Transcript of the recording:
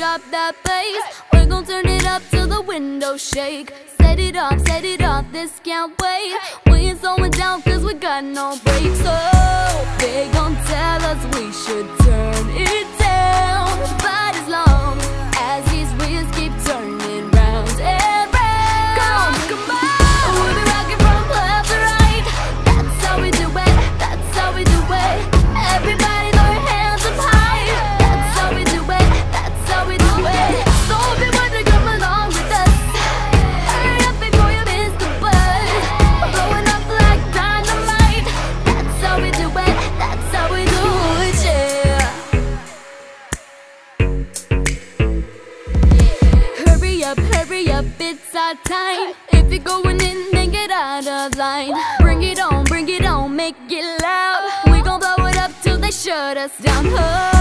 drop that bass. We're gon' turn it up till the windows shake. Set it off, this can't wait. We ain't slowing down cause we got no brakes. So they gon' tell us we should turn it down. But as long as these wheels keep turning round and round. Come on, we'll be rocking from left to right. That's how we do it, that's how we do it. Everybody throw your hands up high. That's how we do it, that's how we do it. So if you want to come along with us, hurry up before you miss the bus. We're blowing up like dynamite. That's how we do it, that's how we do it, yeah. Hurry up, it's our time. If you're going in, then get out of line. Bring it on, make it loud. We gon' blow it up till they shut us down. Oh.